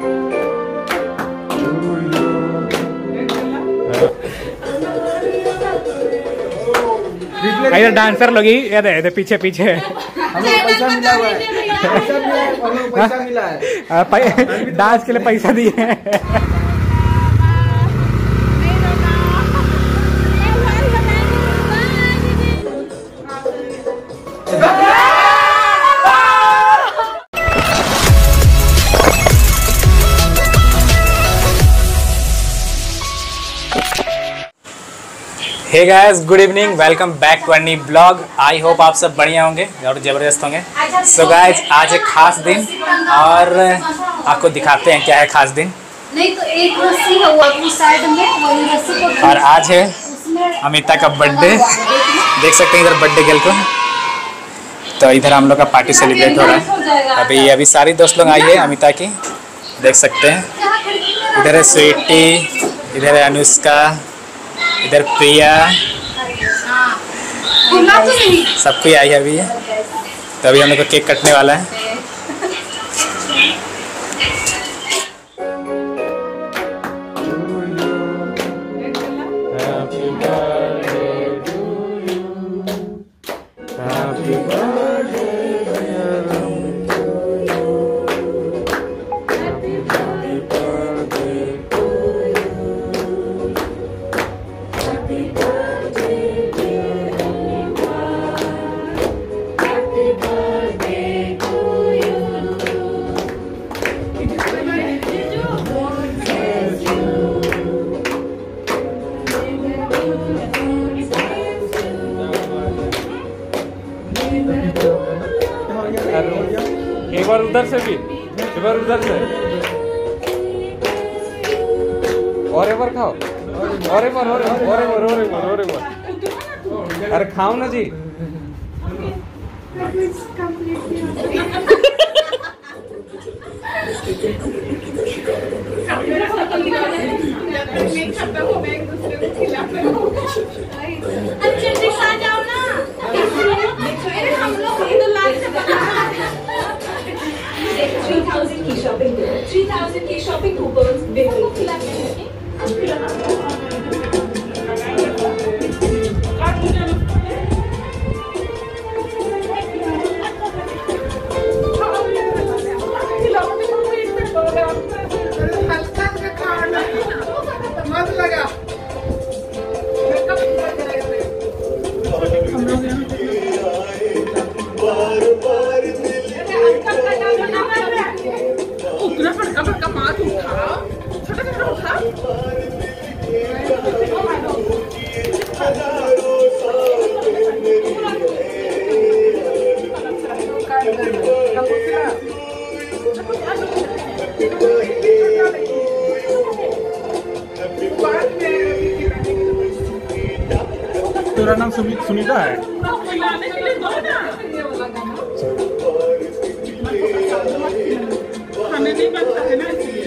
इधर डांसर लोग ही इधर पीछे पीछे पैसा मिला हुआ है, पैसा मिला है। डांस के लिए पैसा दिए हैं। Hey guys, good evening, welcome back to Anni blog. I hope आप सब बढ़िया होंगे और ज़बरदस्त होंगे। सो गाइस, आज एक खास दिन और आपको दिखाते हैं क्या है खास दिन। नहीं तो एक रस्सी है वो अपनी साइड में, वही रस्सी को। और आज है अमिता का बर्थडे, देख सकते हैं इधर बर्थडे गर्ल को। तो इधर हम लोग का पार्टी सेलिब्रेट हो रहा है। अभी सारी दोस्त लोग आई है अमिता की, देख सकते हैं। इधर है स्वीटी, इधर है अनुष्का, इधर प्रिया, सबको आई है अभी। तो अभी हम लोग को केक कटने वाला है। एक बार उधर से भी, एक बार उधर से, और एक बार खाओ, और एक बार, और एक बार, और एक बार, और एक बार। अरे खाओ ना जी। की शॉपिंग कूपन्स बिल्कुल खिलाते हैं। तेरा नाम सुनीता है। खाने नहीं बनता है ना इसलिए।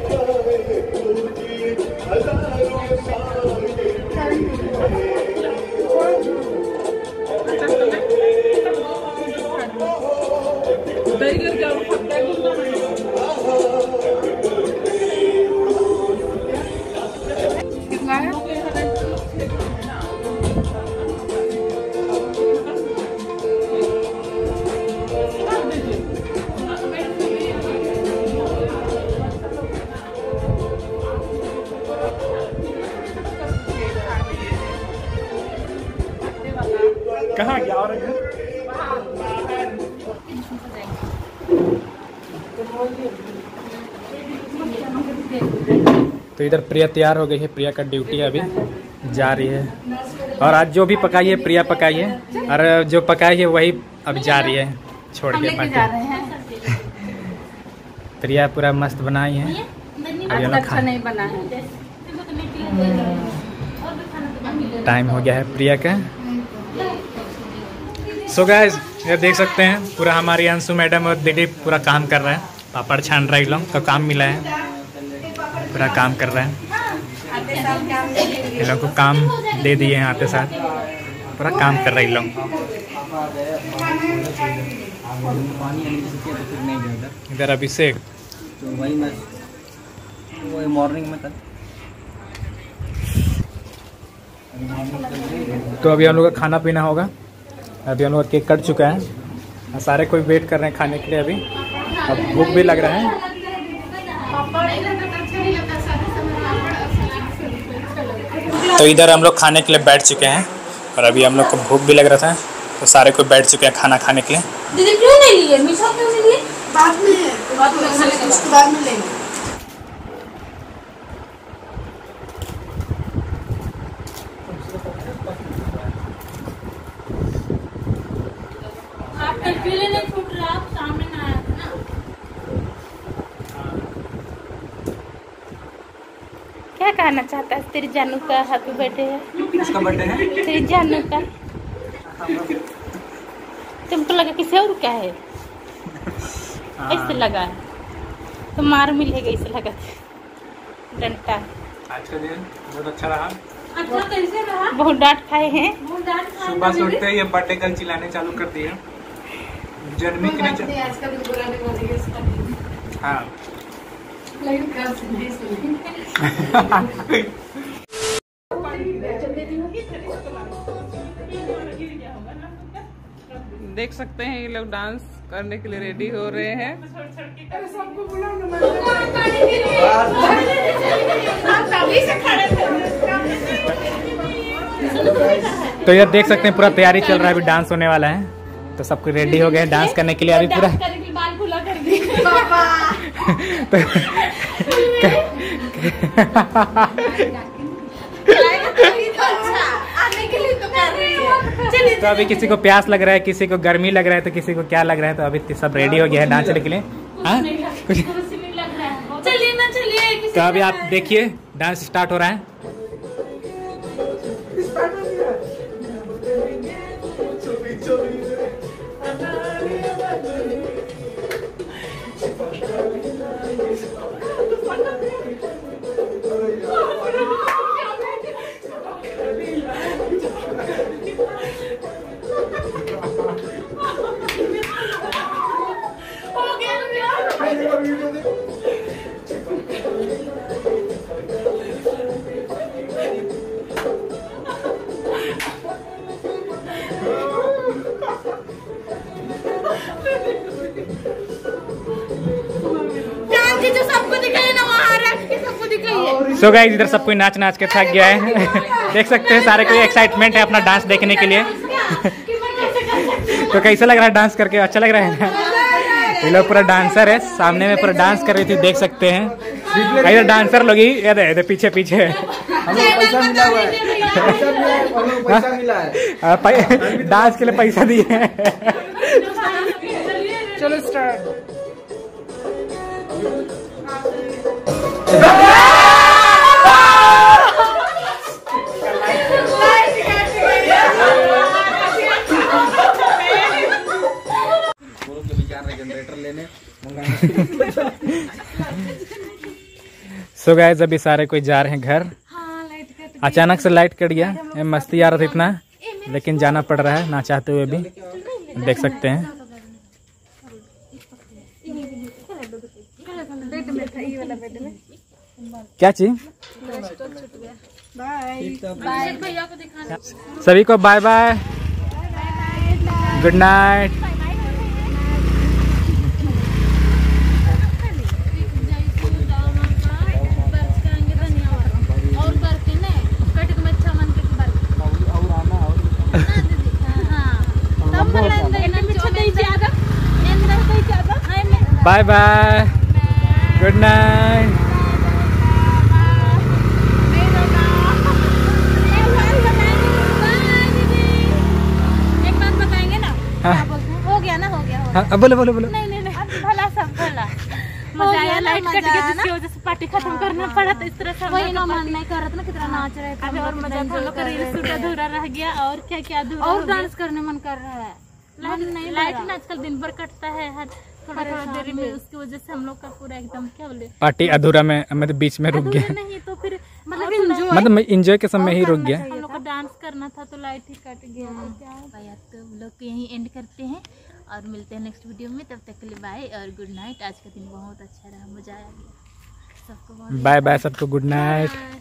कहाँ गया और तो इधर प्रिया तैयार हो गई है। प्रिया का ड्यूटी अभी जा रही है और आज जो भी पकाई है प्रिया पकाई है और जो पकाई है वही अब जा रही है छोड़ के पार्टी। प्रिया पूरा मस्त बनाई है। अच्छा नहीं बना है। टाइम हो गया है प्रिया का। सो गाइस, ये देख सकते हैं पूरा हमारी अंशु मैडम और दीदी पूरा काम कर रहे हैं। पापड़ छान रहे लोग का काम मिला है, पूरा काम कर रहे हैं। ये लोग को काम दे दिए हैं, आते साथ पूरा काम कर रहे लोग। इधर अभिषेक तो वही मॉर्निंग में तक। तो अभी हम लोग का खाना पीना होगा। अभी हम लोग का केक कट चुका है, सारे कोई वेट कर रहे हैं खाने के लिए। अभी अब भूख भी लग रहा है। तो इधर हम लोग खाने के लिए बैठ चुके हैं और अभी हम लोग को भूख भी लग रहा था, तो सारे कोई बैठ चुके हैं खाना खाने के लिए। दीदी क्यों नहीं लिए? मीठा क्यों नहीं लिए? बाद में लेंगे। क्या कहना चाहता है? तेरी जानू का हैप्पी बर्थडे है। किसका बर्थडे है? तेरी जानू का। तुमको लगा किसी और का है? ऐसे लगा तो मार मिलेगा, ऐसे लगा डंटा। आज का दिन बहुत अच्छा रहा। अच्छा कैसे रहा? बहुत डांट खाए हैं। सुबह से उठते ही ये बर्थडे गर्ल चिल्लाने चालू कर दिए। जन्मी के नहीं आज का दिन बुरा नहीं बोलेंगे। हाँ देख सकते हैं ये लोग डांस करने के लिए रेडी हो रहे हैं। तो यार देख सकते हैं पूरा तैयारी चल रहा है, अभी डांस होने वाला है। तो सबको रेडी हो गए हैं डांस करने के लिए। अभी पूरा तो अभी किसी को प्यास लग रहा है, किसी को गर्मी लग रहा है, तो किसी को क्या लग रहा है। तो अभी सब रेडी हो गया है डांस करने के लिए। हाँ कुछ चलिए ना, चलिए। तो अभी आप देखिए डांस स्टार्ट हो रहा है। सो गाइस इधर सब कोई नाच नाच के थक गया है। देख सकते हैं सारे कोई एक्साइटमेंट है अपना डांस देखने के लिए। तो कैसा लग रहा है डांस करके? अच्छा लग रहा है ना? ये लोग पूरा डांसर है, सामने में पूरा डांस कर रही थी, देख सकते हैं। कई डांसर लोग ही ये पीछे पीछे पैसा मिला हुआ है, पैसा मिला है। डांस के लिए पैसा दिए। चलो स्टार्ट। जनरेटर लेने सो गाइस अभी सारे कोई जा रहे हैं घर। अचानक से लाइट कट गया, मस्ती आ रहा था इतना, लेकिन जाना पड़ रहा है ना चाहते हुए भी। देख सकते हैं क्या चीज। सभी को bye bye, good night. Bye bye, good night. हो गया ना, हो गया। हाँ बोलो बोलो बोलो। नहीं भला सब भला मजा आया। लाइट कट गया जिसकी वजह से पार्टी खत्म करना पड़ा, तो इस तरह से वही ना मन नहीं कर रहा था ना, कितना नाच रहे थे। और मजा था, लोग का रील शूट अधूरा रह गया। और क्या क्या अधूरा, और डांस करने मन कर रहा है। लाइट ना आजकल दिन भर कटता है हर थोड़ा देरी में, उसकी वजह से हम लोग का पूरा एकदम क्या बोले पार्टी अधूरा में, मतलब बीच में रुक गया। नहीं तो फिर मतलब एंजॉय के समय ही रुक गया। हम लोग को डांस करना था तो लाइट ही कट गया। क्या तो लोग यहीं एंड करते हैं और मिलते हैं नेक्स्ट वीडियो में। तब तक के लिए बाय और गुड नाइट। आज का दिन बहुत अच्छा रहा, मजा आया सबको। बाय बाय सबको, गुड नाइट।